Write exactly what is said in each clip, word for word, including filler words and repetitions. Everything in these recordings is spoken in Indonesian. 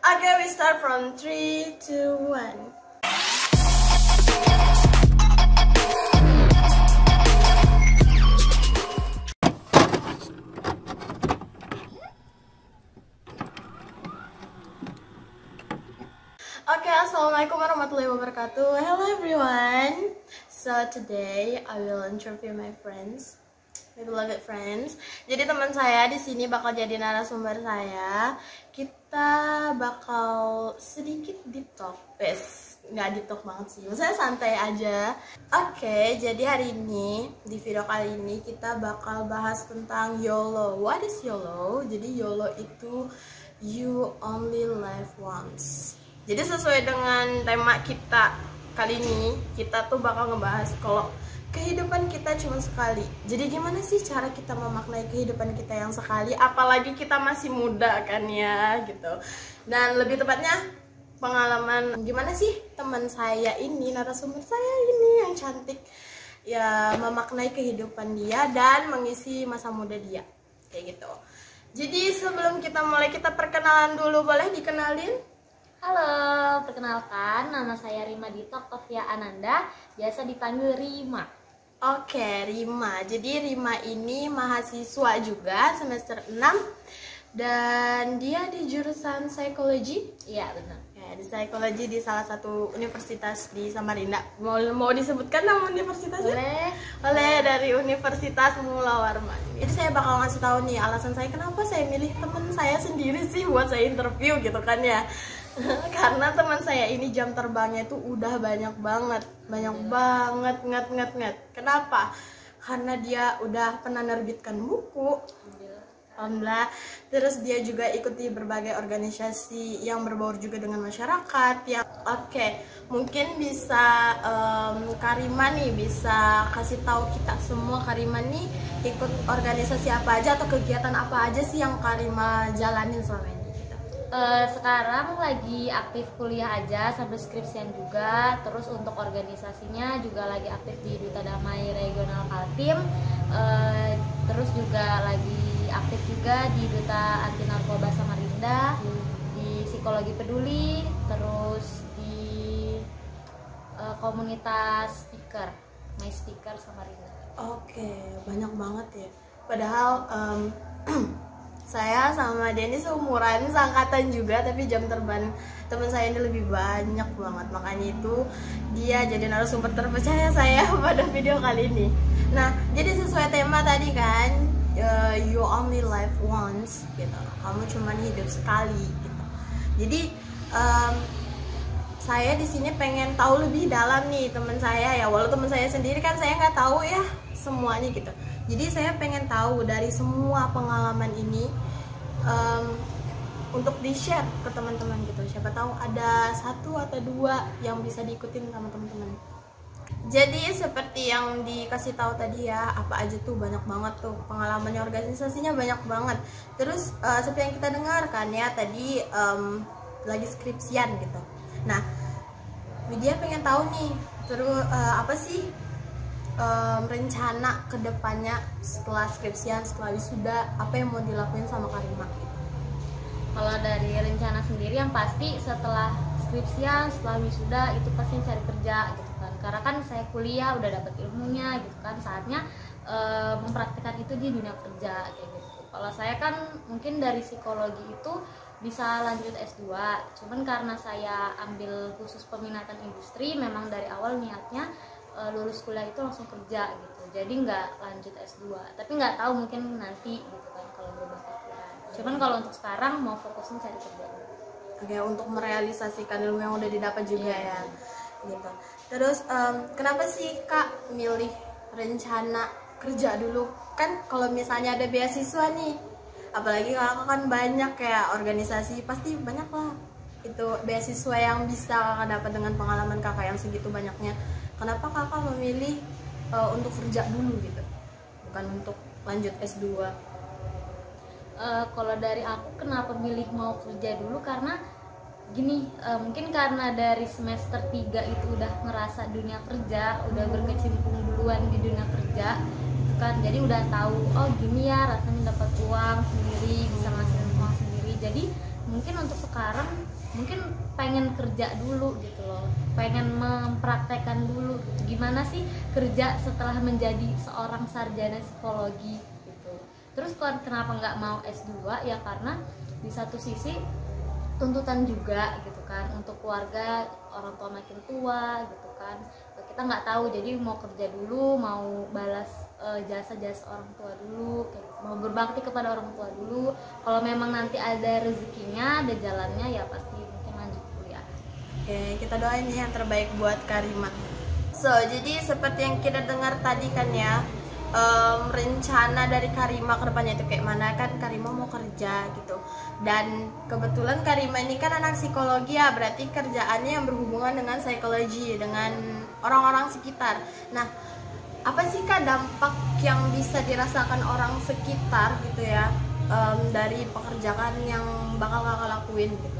Okay, we start from three, two, one. Okay, assalamualaikum warahmatullahi wabarakatuh. Hello everyone. So today I will interview my friends, my beloved friends. Jadi teman saya di sini bakal jadi narasumber saya. Kita bakal sedikit deep talk, guys. Nggak deep talk banget sih, maksudnya santai aja. Oke, okay, jadi hari ini di video kali ini kita bakal bahas tentang YOLO. What is YOLO? Jadi YOLO itu you only live once. Jadi sesuai dengan tema kita kali ini, kita tuh bakal ngebahas kalau kehidupan kita cuma sekali. Jadi gimana sih cara kita memaknai kehidupan kita yang sekali, apalagi kita masih muda kan ya gitu. Dan lebih tepatnya pengalaman gimana sih teman saya ini, narasumber saya ini yang cantik ya, memaknai kehidupan dia dan mengisi masa muda dia kayak gitu. Jadi sebelum kita mulai, kita perkenalan dulu, boleh dikenalin? Halo, perkenalkan nama saya Rima Dito Octavia Ananda, biasa dipanggil Rima. Oke, Rima. Jadi Rima ini mahasiswa juga semester enam dan dia di jurusan psikologi. Iya, benar. Ya, di psikologi di salah satu universitas di Samarinda. Mau mau disebutkan nama universitasnya? Boleh. Oleh dari Universitas Mula Warman. Jadi saya bakal ngasih tahu nih alasan saya kenapa saya milih teman saya sendiri sih buat saya interview gitu kan ya. Karena teman saya ini jam terbangnya itu udah banyak banget, banyak banget, nget nget nget. Kenapa? Karena dia udah pernah nerbitkan buku, alhamdulillah. Terus dia juga ikuti berbagai organisasi yang berbaur juga dengan masyarakat. Yang oke, okay, mungkin bisa um, Karima nih bisa kasih tahu kita semua, Karima nih ikut organisasi apa aja atau kegiatan apa aja sih yang Karima jalanin selama ini? Uh, sekarang lagi aktif kuliah aja sambil skripsian juga. Terus untuk organisasinya juga lagi aktif di Duta Damai Regional Kaltim. Uh, terus juga lagi aktif juga di Duta Anti Narkoba Samarinda, di Psikologi Peduli, terus di uh, komunitas speaker, My Speaker Samarinda. Oke, banyak banget ya. Padahal um, saya sama Denny seumuran, seangkatan juga, tapi jam terbang teman saya ini lebih banyak banget. Makanya itu dia jadi narasumber terpercaya saya pada video kali ini. Nah, jadi sesuai tema tadi kan, uh, you only live once gitu. Kamu cuma hidup sekali gitu. Jadi um, saya di sini pengen tahu lebih dalam nih teman saya ya. Walau teman saya sendiri kan saya nggak tahu ya semuanya gitu. Jadi saya pengen tahu dari semua pengalaman ini um, untuk di-share ke teman-teman gitu. Siapa tahu ada satu atau dua yang bisa diikutin sama teman-teman. Jadi seperti yang dikasih tahu tadi ya, apa aja tuh banyak banget tuh pengalamannya, organisasinya banyak banget. Terus uh, seperti yang kita dengar kan ya tadi um, lagi skripsian gitu. Nah, Widya pengen tahu nih, terus uh, apa sih Um, rencana kedepannya setelah skripsian, setelah wisuda, apa yang mau dilakuin sama Karima? Kalau dari rencana sendiri yang pasti setelah skripsian, setelah wisuda itu pasti cari kerja gitu kan. Karena kan saya kuliah udah dapat ilmunya gitu kan, saatnya e, mempraktikkan itu di dunia kerja kayak gitu. Kalau saya kan mungkin dari psikologi itu bisa lanjut S dua, cuman karena saya ambil khusus peminatan industri, memang dari awal niatnya lulus kuliah itu langsung kerja gitu, jadi nggak lanjut S dua, tapi nggak tahu mungkin nanti gitu kan kalau berubah pikiran. Cuman kalau untuk sekarang mau fokusin cari kerja. Oke, untuk merealisasikan ilmu yang udah didapat juga yeah. ya gitu. Terus um, kenapa sih Kak milih rencana kerja dulu? Kan kalau misalnya ada beasiswa nih, apalagi Kakak kan banyak kayak organisasi, pasti banyak lah itu beasiswa yang bisa Kakak dapat dengan pengalaman Kakak yang segitu banyaknya. Kenapa Kakak memilih uh, untuk kerja dulu gitu, bukan untuk lanjut S dua? Uh, kalau dari aku kenapa milih mau kerja dulu, karena gini, uh, mungkin karena dari semester tiga itu udah ngerasa dunia kerja, udah berkecimpung duluan di dunia kerja gitu kan, jadi udah tahu oh gini ya rasanya dapat uang sendiri, bisa ngasilin uang sendiri. Jadi mungkin untuk sekarang mungkin pengen kerja dulu gitu loh, pengen mempraktekkan dulu gitu. Gimana sih kerja setelah menjadi seorang sarjana psikologi gitu. Terus kenapa nggak mau S dua ya, karena di satu sisi tuntutan juga gitu kan, untuk keluarga, orang tua makin tua gitu kan, kita nggak tahu, jadi mau kerja dulu, mau balas uh, jasa-jasa orang tua dulu, kayak gitu. Mau berbakti kepada orang tua dulu, kalau memang nanti ada rezekinya, ada jalannya ya pasti mungkin lanjut kuliah. Oke, kita doain ya yang terbaik buat Karima. So, jadi seperti yang kita dengar tadi kan ya, um, rencana dari Karima ke depannya itu kayak mana, kan Karima mau kerja gitu. Dan kebetulan Karima ini kan anak psikologi ya, berarti kerjaannya yang berhubungan dengan psikologi, dengan orang-orang sekitar. Nah, apa sih Kak dampak yang bisa dirasakan orang sekitar gitu ya, um, dari pekerjaan yang bakal Kakak lakuin gitu?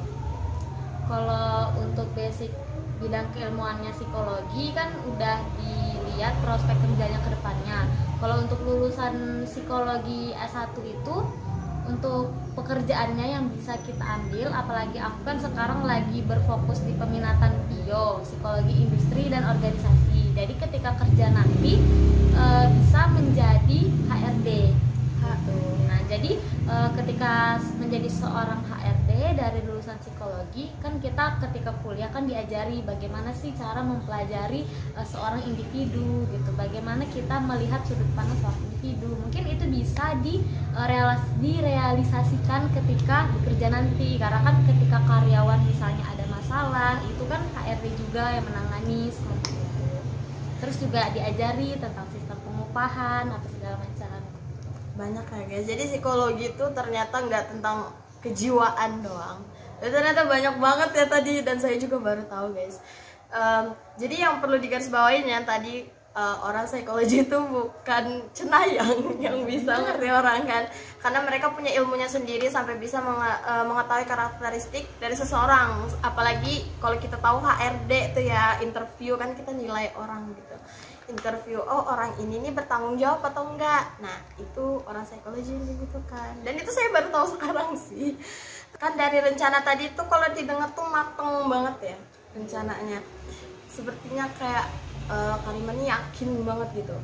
Kalau untuk basic bidang keilmuannya psikologi kan udah dilihat prospek kerjanya ke depannya. Kalau untuk lulusan psikologi S satu itu, untuk pekerjaannya yang bisa kita ambil, apalagi aku kan sekarang lagi berfokus di peminatan bio, psikologi industri dan organisasi. Jadi ketika kerja nanti e, bisa menjadi H R D. Gitu. Nah, jadi e, ketika menjadi seorang H R D dari lulusan psikologi, kan kita ketika kuliah kan diajari bagaimana sih cara mempelajari e, seorang individu gitu. Bagaimana kita melihat sudut pandang seorang individu. Mungkin itu bisa di e, realis, direalisasikan ketika bekerja nanti. Karena kan ketika karyawan misalnya ada masalah, itu kan H R D juga yang menangani seperti itu. Terus juga diajari tentang sistem pengupahan apa segala macam. Banyak ya guys, jadi psikologi itu ternyata nggak tentang kejiwaan doang, dan ternyata banyak banget ya tadi, dan saya juga baru tahu guys. Um, jadi yang perlu digarisbawahin ya tadi, uh, orang psikologi itu bukan cenayang yang bisa ngerti orang kan, karena mereka punya ilmunya sendiri sampai bisa menge- uh, mengetahui karakteristik dari seseorang. Apalagi kalau kita tahu H R D itu ya, interview kan kita nilai orang gitu, interview, oh orang ini nih bertanggung jawab atau enggak. Nah itu orang psikologi gitu kan, dan itu saya baru tahu sekarang sih. Kan dari rencana tadi tuh kalau didengar tuh mateng banget ya rencananya, sepertinya kayak uh, Karima nih yakin banget gitu.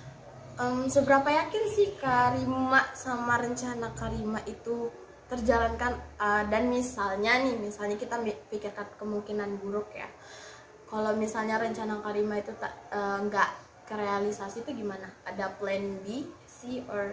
Um, seberapa yakin sih Karima sama rencana Karima itu terjalankan, uh, dan misalnya nih, misalnya kita pikirkan kemungkinan buruk ya, kalau misalnya rencana Karima itu tak nggak uh, kerealisasi itu gimana? Ada plan B, C, or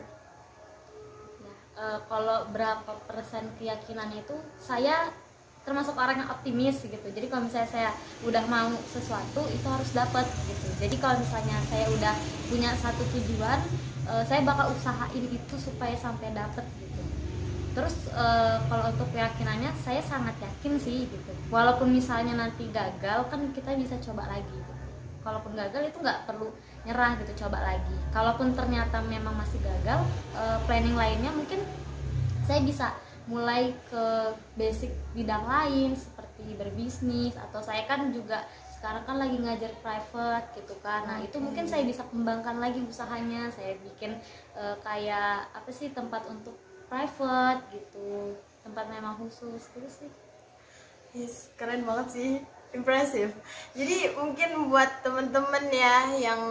ya, uh, kalau berapa persen keyakinan itu, saya termasuk orang yang optimis gitu. Jadi kalau misalnya saya udah mau sesuatu itu harus dapat gitu. Jadi kalau misalnya saya udah punya satu tujuan, uh, saya bakal usahain itu supaya sampai dapat gitu. Terus e, kalau untuk keyakinannya saya sangat yakin sih gitu. Walaupun misalnya nanti gagal, kan kita bisa coba lagi gitu. Kalaupun gagal itu nggak perlu nyerah gitu, coba lagi. Kalaupun ternyata memang masih gagal, e, planning lainnya mungkin saya bisa mulai ke basic bidang lain seperti berbisnis, atau saya kan juga sekarang kan lagi ngajar private gitu kan. Nah itu mungkin saya bisa kembangkan lagi usahanya. Saya bikin e, kayak apa sih, tempat untuk private gitu, tempat memang khusus gitu sih. Yes, keren banget sih, impresif. Jadi mungkin buat temen-temen ya yang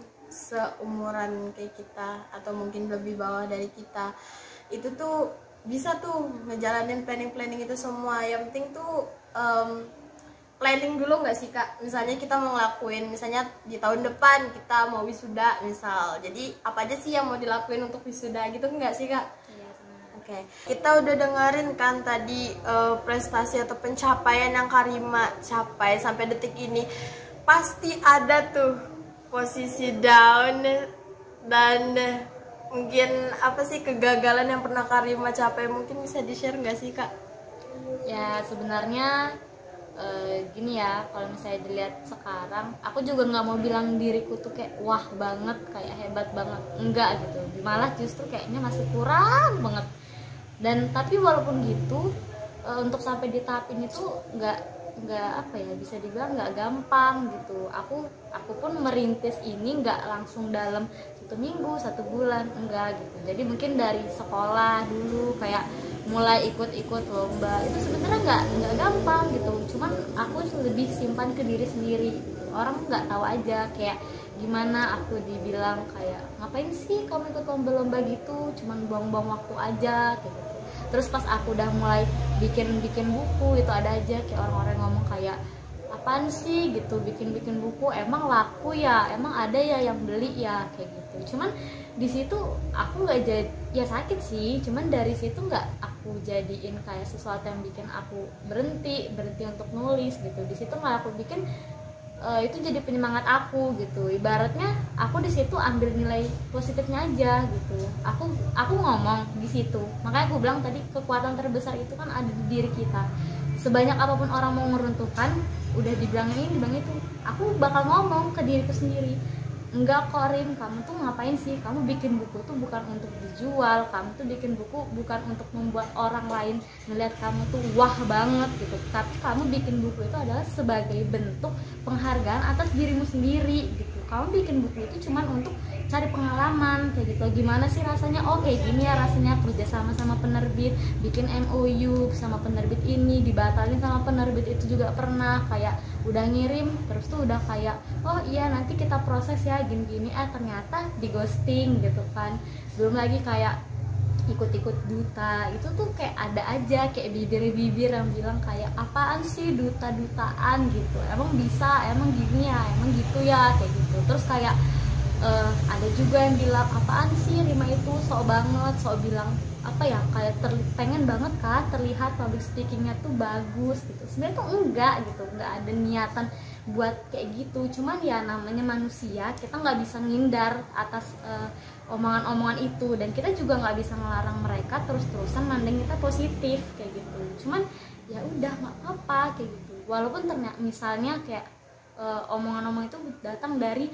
seumuran kayak kita atau mungkin lebih bawah dari kita, itu tuh bisa tuh ngejalanin planning-planning itu semua. Yang penting tuh um, planning dulu nggak sih Kak? Misalnya kita mau ngelakuin, misalnya di tahun depan kita mau wisuda misal, jadi apa aja sih yang mau dilakuin untuk wisuda gitu nggak sih Kak? Oke, okay. Kita udah dengerin kan tadi uh, prestasi atau pencapaian yang Karima capai sampai detik ini. Pasti ada tuh posisi down dan mungkin apa sih kegagalan yang pernah Karima capai, mungkin bisa di-share nggak sih Kak? Ya sebenarnya uh, gini ya, kalau misalnya dilihat sekarang, aku juga nggak mau bilang diriku tuh kayak wah banget, kayak hebat banget, enggak gitu. Malah justru kayaknya masih kurang banget. Dan tapi walaupun gitu, e, untuk sampai di tahap ini tuh nggak nggak apa ya, bisa dibilang nggak gampang gitu. Aku aku pun merintis ini nggak langsung dalam satu minggu satu bulan, enggak gitu. Jadi mungkin dari sekolah dulu kayak mulai ikut-ikut lomba, itu sebenarnya nggak nggak gampang gampang gitu, cuman aku lebih simpan ke diri sendiri. Orang nggak tahu aja kayak gimana aku dibilang kayak ngapain sih kamu ikut lomba-lomba gitu, cuman buang-buang waktu aja kayak gitu. Terus pas aku udah mulai bikin-bikin buku itu ada aja kayak orang-orang ngomong kayak apaan sih gitu bikin-bikin buku, emang laku ya, emang ada ya yang beli ya kayak gitu. Cuman di situ aku nggak jadi ya sakit sih, cuman dari situ nggak aku jadiin kayak sesuatu yang bikin aku berhenti berhenti untuk nulis gitu. Di situ malah aku bikin uh, itu jadi penyemangat aku gitu. Ibaratnya aku di situ ambil nilai positifnya aja gitu. Aku aku ngomong di situ, makanya aku bilang tadi kekuatan terbesar itu kan ada di diri kita. Sebanyak apapun orang mau meruntuhkan, udah dibilang ini, dibilang itu, aku bakal ngomong ke diriku sendiri, enggak kok Rim, kamu tuh ngapain sih, kamu bikin buku tuh bukan untuk dijual, kamu tuh bikin buku bukan untuk membuat orang lain ngeliat kamu tuh wah banget gitu, tapi kamu bikin buku itu adalah sebagai bentuk penghargaan atas dirimu sendiri gitu. Kamu bikin buku itu cuman untuk cari pengalaman kayak gitu, gimana sih rasanya, oh kayak gini ya rasanya kerja sama sama penerbit, bikin M O U sama penerbit ini, dibatalin sama penerbit itu juga pernah, kayak udah ngirim terus tuh udah kayak oh iya nanti kita proses ya gini-gini, eh ternyata di ghosting gitu kan. Belum lagi kayak ikut-ikut duta, itu tuh kayak ada aja kayak bibir-bibir yang bilang kayak apaan sih duta-dutaan gitu, emang bisa, emang gini ya, emang gitu ya kayak gitu. Terus kayak uh, ada juga yang bilang apaan sih Rima itu sok banget, sok bilang apa ya kayak ter, pengen banget kan terlihat public speakingnya tuh bagus gitu. Sebenarnya tuh enggak gitu, enggak ada niatan buat kayak gitu. Cuman ya namanya manusia, kita nggak bisa ngindar atas uh, omongan-omongan itu, dan kita juga nggak bisa melarang mereka terus-terusan mandang kita positif kayak gitu. Cuman ya udah nggak apa-apa kayak gitu. Walaupun ternyata misalnya kayak uh, omongan-omongan itu datang dari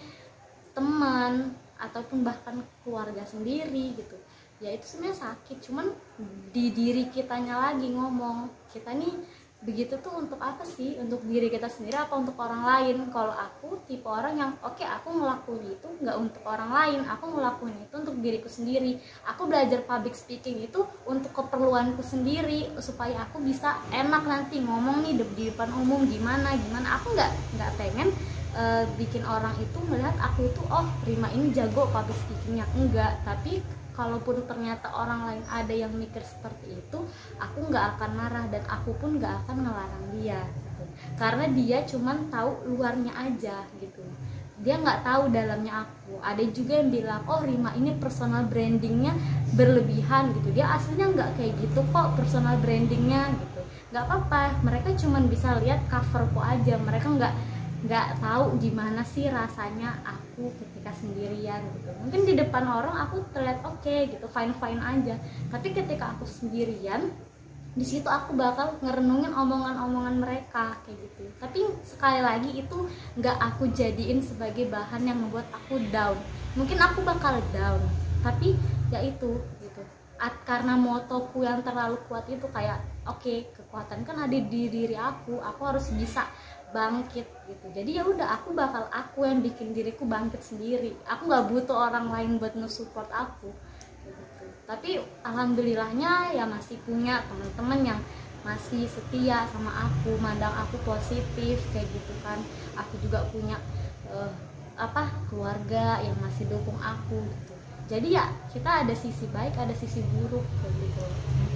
teman ataupun bahkan keluarga sendiri gitu, ya itu sebenarnya sakit. Cuman di diri kitanya lagi ngomong, kita nih begitu tuh untuk apa sih, untuk diri kita sendiri apa untuk orang lain. Kalau aku tipe orang yang oke okay, aku ngelakuin itu nggak untuk orang lain, aku ngelakuin itu untuk diriku sendiri. Aku belajar public speaking itu untuk keperluanku sendiri, supaya aku bisa enak nanti ngomong nih di depan umum gimana gimana. Aku nggak nggak pengen uh, bikin orang itu melihat aku itu oh Rima ini jago public speakingnya, enggak. Tapi kalaupun ternyata orang lain ada yang mikir seperti itu, aku nggak akan marah dan aku pun nggak akan ngelarang dia gitu. Karena dia cuman tahu luarnya aja gitu, dia nggak tahu dalamnya aku. Ada juga yang bilang oh Rima ini personal brandingnya berlebihan gitu, dia aslinya nggak kayak gitu kok personal brandingnya gitu. Nggak apa-apa, mereka cuman bisa lihat coverku aja, mereka nggak nggak tahu gimana sih rasanya aku ketika sendirian gitu. Mungkin di depan orang aku terlihat oke okay, gitu, fine fine aja, tapi ketika aku sendirian di situ aku bakal ngerenungin omongan-omongan mereka kayak gitu. Tapi sekali lagi itu nggak aku jadiin sebagai bahan yang membuat aku down. Mungkin aku bakal down, tapi ya itu gitu. At, karena motoku yang terlalu kuat itu kayak oke okay, kekuatan kan ada di diri aku, aku harus bisa bangkit gitu. Jadi ya udah aku bakal aku yang bikin diriku bangkit sendiri. Aku nggak butuh orang lain buat nge-support aku gitu. Tapi alhamdulillahnya ya masih punya teman-teman yang masih setia sama aku, mandang aku positif kayak gitu kan. Aku juga punya uh, apa keluarga yang masih dukung aku gitu. Jadi ya kita ada sisi baik, ada sisi buruk kayak gitu.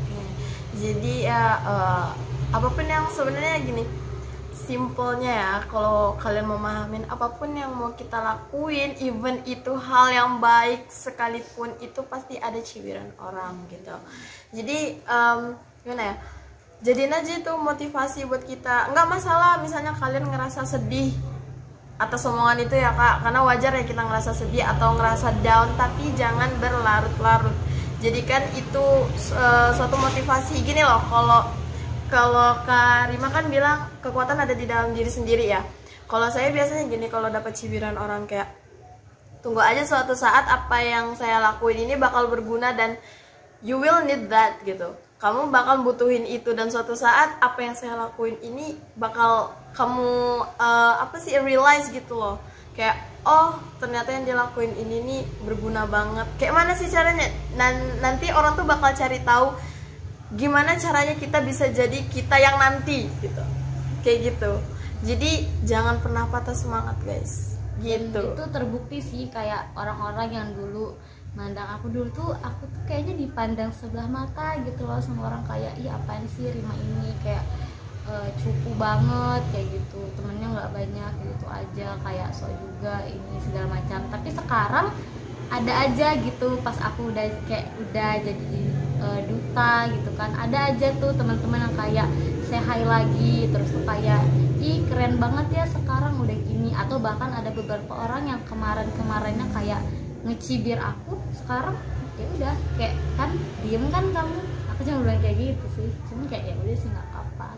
Jadi ya uh, apapun yang sebenarnya gini, simpelnya ya, kalau kalian memahamin apapun yang mau kita lakuin, even itu hal yang baik sekalipun, itu pasti ada cibiran orang gitu. Jadi um, gimana ya, jadiin aja itu motivasi buat kita. Nggak masalah misalnya kalian ngerasa sedih atas omongan itu ya kak, karena wajar ya kita ngerasa sedih atau ngerasa down, tapi jangan berlarut-larut. Jadikan itu uh, suatu motivasi. Gini loh, kalau Kalau Kak Rima kan bilang kekuatan ada di dalam diri sendiri ya. Kalau saya biasanya gini, kalau dapat cibiran orang kayak tunggu aja suatu saat apa yang saya lakuin ini bakal berguna dan you will need that gitu. Kamu bakal butuhin itu, dan suatu saat apa yang saya lakuin ini bakal kamu uh, apa sih realize gitu loh. Kayak oh ternyata yang dilakuin ini nih berguna banget. Kayak mana sih caranya? Nan nanti orang tuh bakal cari tahu gimana caranya kita bisa jadi kita yang nanti gitu, kayak gitu. Jadi jangan pernah patah semangat guys, gitu. Dan itu terbukti sih, kayak orang-orang yang dulu mandang aku dulu tuh, aku tuh kayaknya dipandang sebelah mata gitu loh sama orang, kayak ih apaan sih Rima ini, kayak uh, cupu banget kayak gitu, temennya nggak banyak gitu aja, kayak so juga ini segala macam. Tapi sekarang ada aja gitu, pas aku udah kayak udah jadi uh, duta gitu kan, ada aja tuh teman-teman yang kayak say hi lagi, terus tuh kayak ih keren banget ya sekarang udah gini. Atau bahkan ada beberapa orang yang kemarin-kemarinnya kayak ngecibir aku, sekarang ya udah kayak kan diem kan kamu, aku cuma bilang kayak gitu sih, cuma kayak ya udah sih nggak apa-apa.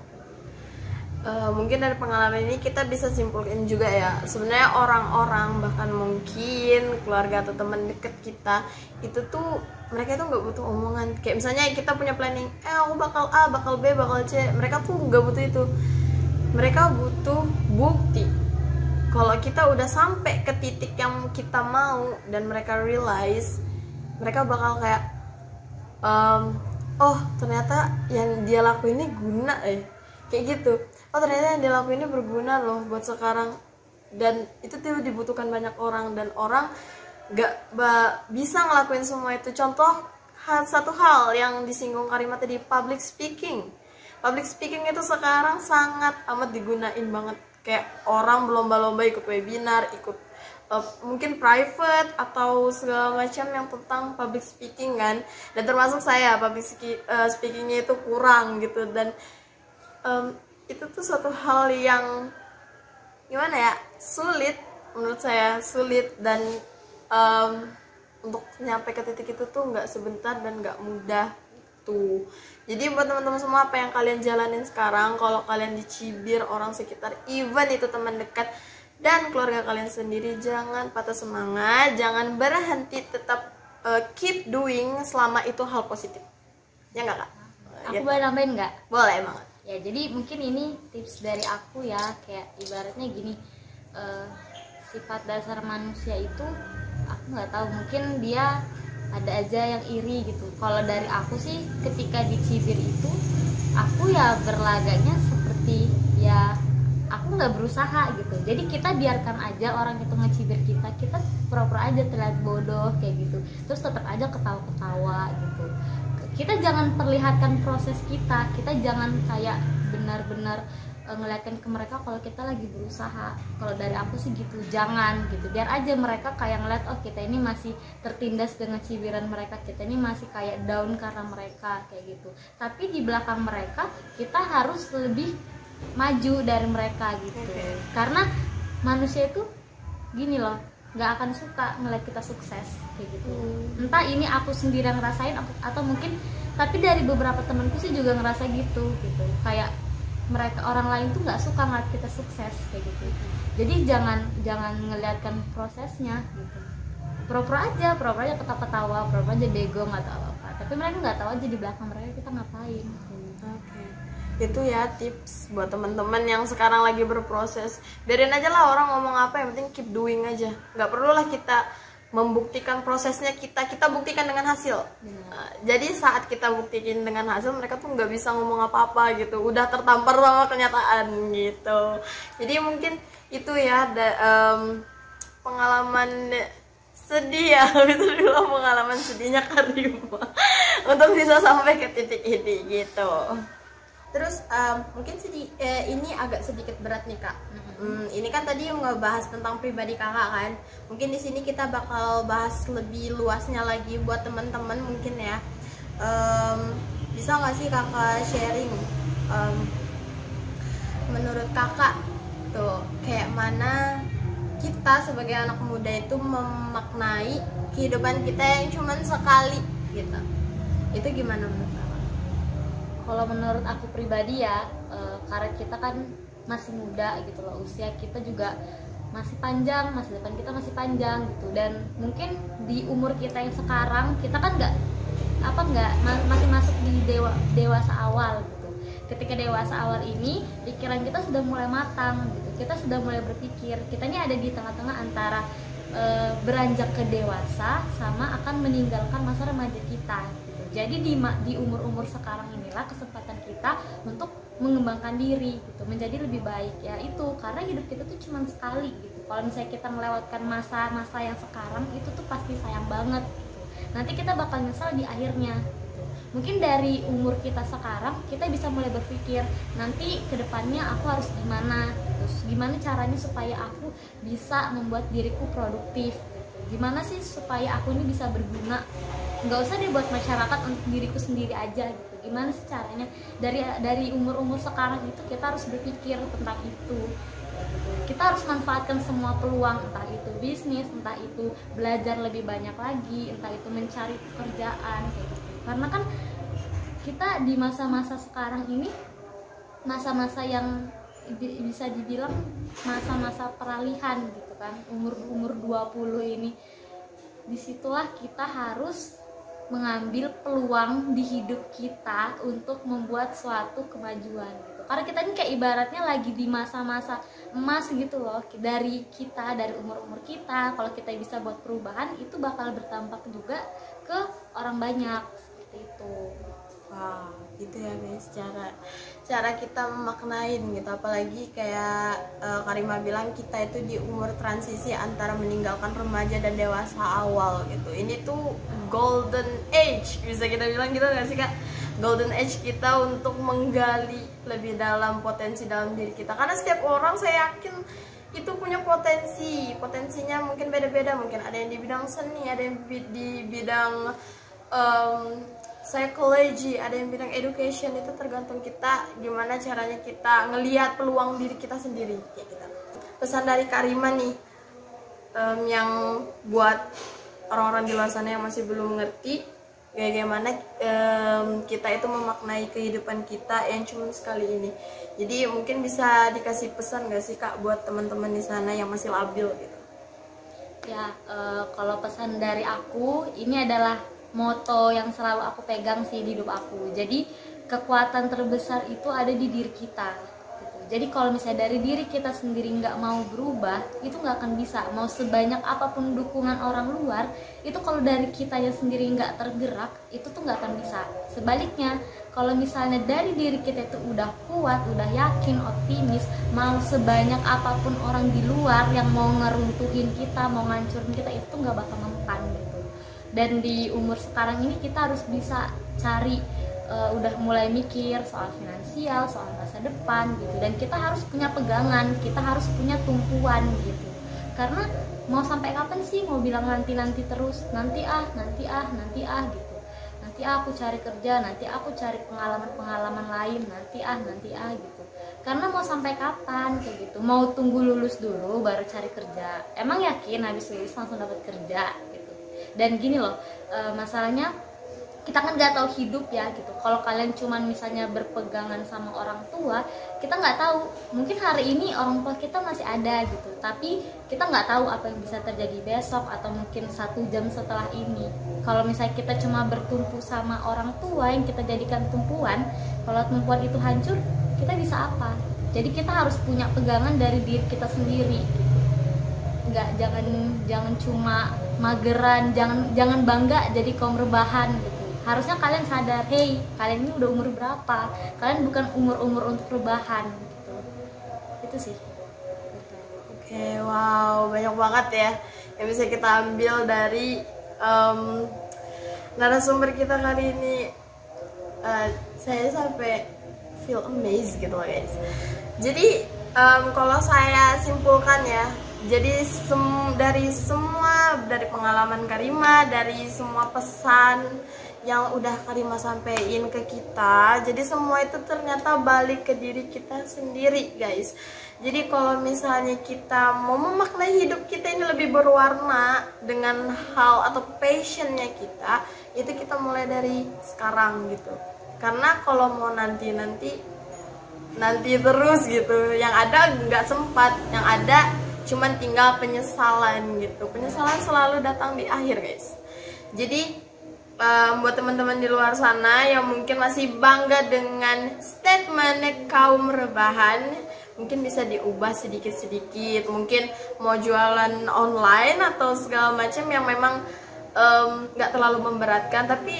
Uh, mungkin dari pengalaman ini kita bisa simpulkan juga ya, sebenarnya orang-orang bahkan mungkin keluarga atau teman deket kita itu tuh mereka tuh nggak butuh omongan. Kayak misalnya kita punya planning, eh aku bakal A, bakal B, bakal C, mereka tuh nggak butuh itu, mereka butuh bukti. Kalau kita udah sampai ke titik yang kita mau dan mereka realize, mereka bakal kayak um, oh ternyata yang dia lakuin ini guna eh kayak gitu. Oh ternyata yang dia lakuin ini berguna loh buat sekarang, dan itu tuh dibutuhkan banyak orang, dan orang gak bisa ngelakuin semua itu. Contoh satu hal yang disinggung Karima tadi, public speaking. Public speaking itu sekarang sangat amat digunain banget. Kayak orang berlomba-lomba ikut webinar, ikut uh, mungkin private atau segala macam yang tentang public speaking kan. Dan termasuk saya, public uh, speakingnya itu kurang gitu. Dan um, itu tuh suatu hal yang gimana ya, sulit menurut saya, sulit. Dan um, untuk nyampe ke titik itu tuh nggak sebentar dan nggak mudah tuh. Jadi buat teman-teman semua, apa yang kalian jalanin sekarang, kalau kalian dicibir orang sekitar, even itu teman dekat dan keluarga kalian sendiri, jangan patah semangat, jangan berhenti, tetap uh, keep doing selama itu hal positif. Ya nggak kak? Aku gitu. boleh nambahin nggak? Boleh banget. Ya jadi mungkin ini tips dari aku ya, kayak ibaratnya gini, uh, sifat dasar manusia itu aku nggak tahu, mungkin dia ada aja yang iri gitu. Kalau dari aku sih, ketika dicibir itu aku ya berlagaknya seperti ya aku nggak berusaha gitu. Jadi kita biarkan aja orang itu ngecibir kita, kita pura-pura aja terlihat bodoh kayak gitu, terus tetap aja ketawa-ketawa gitu. Kita jangan perlihatkan proses kita, kita jangan kayak benar-benar ngeliatkan ke mereka kalau kita lagi berusaha. Kalau dari aku sih gitu, jangan gitu, biar aja mereka kayak ngeliat oh kita ini masih tertindas dengan cibiran mereka, kita ini masih kayak down karena mereka kayak gitu. Tapi di belakang mereka kita harus lebih maju dari mereka gitu. Okay. Karena manusia itu gini loh, nggak akan suka ngeliat kita sukses kayak gitu. Hmm. Entah ini aku sendiri yang ngerasain atau mungkin, tapi dari beberapa temanku sih juga ngerasa gitu gitu, kayak mereka orang lain tuh nggak suka ngeliat kita sukses kayak gitu. Jadi jangan jangan ngeliatkan prosesnya gitu, pura-pura aja, pura-pura aja ketawa-ketawa, pura-pura aja bego nggak tahu apa, tapi mereka nggak tahu aja di belakang mereka kita ngapain. Oke, okay. Itu ya tips buat teman-teman yang sekarang lagi berproses. Biarin aja lah orang ngomong apa, yang penting keep doing aja. Nggak perlulah kita membuktikan prosesnya, kita kita buktikan dengan hasil. Uh, jadi saat kita buktikan dengan hasil, mereka tuh nggak bisa ngomong apa-apa gitu, udah tertampar sama kenyataan gitu. Jadi mungkin itu ya da, um, pengalaman sedih ya, itu dulu pengalaman sedihnya Karima untuk bisa sampai ke titik ini gitu. Terus um, mungkin sedih, eh, ini agak sedikit berat nih kak. Hmm, ini kan tadi ngebahas tentang pribadi kakak kan. Mungkin di sini kita bakal bahas lebih luasnya lagi buat teman-teman mungkin ya. Um, bisa nggak sih kakak sharing? Um, menurut kakak tuh kayak mana kita sebagai anak muda itu memaknai kehidupan kita yang cuman sekali gitu? Itu gimana menurut kakak? Kalau menurut aku pribadi ya, e, karena kita kan masih muda gitu loh, usia kita juga masih panjang, masa depan kita masih panjang gitu. Dan mungkin di umur kita yang sekarang, kita kan nggak apa nggak ma- masih masuk di dewa, dewasa awal gitu. Ketika dewasa awal ini, pikiran kita sudah mulai matang gitu, kita sudah mulai berpikir, kita ini ada di tengah-tengah antara e, beranjak ke dewasa sama akan meninggalkan masa remaja kita gitu. Jadi di di umur-umur sekarang inilah kesempatan kita untuk mengembangkan diri gitu, menjadi lebih baik ya itu, karena hidup kita tuh cuma sekali gitu. Kalau misalnya kita melewatkan masa-masa yang sekarang itu tuh pasti sayang banget gitu. Nanti kita bakal nyesal di akhirnya gitu. Mungkin dari umur kita sekarang kita bisa mulai berpikir nanti kedepannya aku harus gimana, terus gimana caranya supaya aku bisa membuat diriku produktif gitu. Gimana sih supaya aku ini bisa berguna, nggak usah deh buat masyarakat, untuk diriku sendiri aja gitu. Gimana sih caranya dari dari umur-umur sekarang itu kita harus berpikir tentang itu. Kita harus manfaatkan semua peluang, entah itu bisnis, entah itu belajar lebih banyak lagi, entah itu mencari pekerjaan kayak gitu. Karena kan kita di masa-masa sekarang ini masa-masa yang bisa dibilang masa-masa peralihan gitu kan, umur-umur dua puluh ini, disitulah kita harus mengambil peluang di hidup kita untuk membuat suatu kemajuan gitu. Karena kita ini kayak ibaratnya lagi di masa-masa emas gitu loh. Dari kita, dari umur-umur kita, kalau kita bisa buat perubahan, itu bakal berdampak juga ke orang banyak seperti itu. Wow, gitu ya guys, cara cara kita memaknain gitu. Apalagi kayak uh, Karima bilang, kita itu di umur transisi antara meninggalkan remaja dan dewasa awal gitu. Ini tuh golden age, bisa kita bilang gitu nggak sih kak? Golden age kita untuk menggali lebih dalam potensi dalam diri kita. Karena setiap orang saya yakin itu punya potensi, potensinya mungkin beda-beda. Mungkin ada yang di bidang seni, ada yang di bidang um, psychology, ada yang bilang education. Itu tergantung kita gimana caranya kita ngelihat peluang diri kita sendiri kayak gitu. Pesan dari Karima nih, um, yang buat orang-orang di luar sana yang masih belum ngerti bagaimana um, kita itu memaknai kehidupan kita yang cuma sekali ini. Jadi mungkin bisa dikasih pesan gak sih kak buat teman-teman di sana yang masih labil gitu? Ya, uh, kalau pesan dari aku, ini adalah moto yang selalu aku pegang sih di hidup aku. Jadi kekuatan terbesar itu ada di diri kita gitu. Jadi kalau misalnya dari diri kita sendiri nggak mau berubah, itu nggak akan bisa. Mau sebanyak apapun dukungan orang luar, itu kalau dari kita yang sendiri nggak tergerak, itu tuh nggak akan bisa. Sebaliknya, kalau misalnya dari diri kita itu udah kuat, udah yakin, optimis, mau sebanyak apapun orang di luar yang mau ngeruntuhin kita, mau ngancurin kita, itu nggak bakal mempan gitu. Dan di umur sekarang ini kita harus bisa cari, uh, udah mulai mikir soal finansial, soal masa depan gitu. Dan kita harus punya pegangan, kita harus punya tumpuan gitu. Karena mau sampai kapan sih mau bilang nanti-nanti terus, nanti ah, nanti ah, nanti ah gitu. Nanti ah, aku cari kerja, nanti aku cari pengalaman-pengalaman lain, nanti ah, nanti ah gitu. Karena mau sampai kapan kayak gitu? Mau tunggu lulus dulu baru cari kerja? Emang yakin habis lulus langsung dapat kerja gitu? Dan gini loh, e, masalahnya kita kan nggak tahu hidup ya gitu. Kalau kalian cuman misalnya berpegangan sama orang tua, kita nggak tahu, mungkin hari ini orang tua kita masih ada gitu, tapi kita nggak tahu apa yang bisa terjadi besok atau mungkin satu jam setelah ini. Kalau misalnya kita cuma bertumpu sama orang tua yang kita jadikan tumpuan, kalau tumpuan itu hancur, kita bisa apa? Jadi kita harus punya pegangan dari diri kita sendiri. Nggak, jangan jangan cuma mageran, jangan jangan bangga jadi kaum rebahan gitu. Harusnya kalian sadar, hey, kalian ini udah umur berapa? Kalian bukan umur-umur untuk rebahan gitu. Itu sih. Oke, wow, banyak banget ya yang bisa kita ambil dari um, narasumber kita kali ini. Uh, saya sampai feel amazed gitu loh guys. Jadi um, kalau saya simpulkan ya, jadi sem dari semua, dari pengalaman Karima, dari semua pesan yang udah Karima sampein ke kita, jadi semua itu ternyata balik ke diri kita sendiri guys. Jadi kalau misalnya kita mau memaknai hidup kita ini lebih berwarna dengan hal atau passionnya kita, itu kita mulai dari sekarang gitu. Karena kalau mau nanti-nanti nanti terus gitu, yang ada nggak sempat, yang ada cuman tinggal penyesalan gitu. Penyesalan selalu datang di akhir guys. Jadi um, buat teman-teman di luar sana yang mungkin masih bangga dengan statement kaum rebahan, mungkin bisa diubah sedikit-sedikit. Mungkin mau jualan online atau segala macam yang memang nggak um, terlalu memberatkan, tapi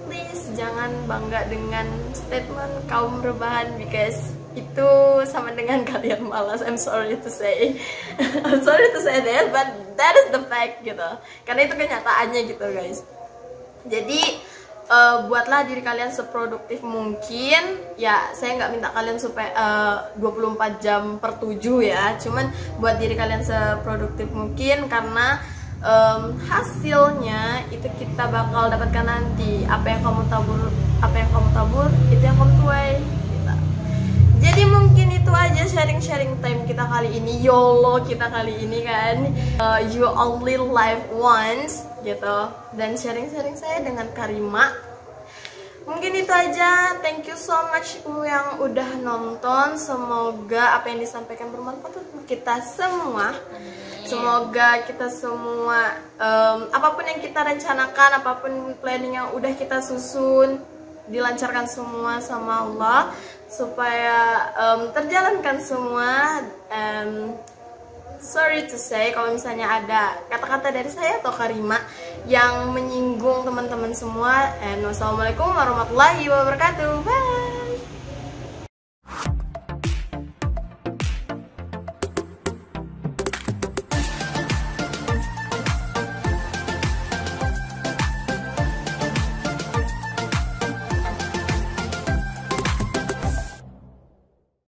please jangan bangga dengan statement kaum rebahan, because itu sama dengan kalian malas. I'm sorry to say I'm sorry to say that, but that is the fact gitu, karena itu kenyataannya gitu guys. Jadi uh, buatlah diri kalian seproduktif mungkin. Ya saya nggak minta kalian supaya uh, dua puluh empat jam per tujuh ya, cuman buat diri kalian seproduktif mungkin, karena um, hasilnya itu kita bakal dapatkan nanti. Apa yang kamu tabur, apa yang kamu tabur itu yang kamu tuai gitu. Jadi mungkin itu aja sharing-sharing time kita kali ini, YOLO kita kali ini kan, uh, you only live once gitu, dan sharing-sharing saya dengan Karima. Mungkin itu aja. Thank you so much yang udah nonton. Semoga apa yang disampaikan bermanfaat untuk kita semua. Semoga kita semua um, apapun yang kita rencanakan, apapun planning yang udah kita susun, dilancarkan semua sama Allah, supaya um, terjalankan semua. um, Sorry to say kalau misalnya ada kata-kata dari saya atau Karima yang menyinggung teman-teman semua. And wassalamualaikum warahmatullahi wabarakatuh. Bye.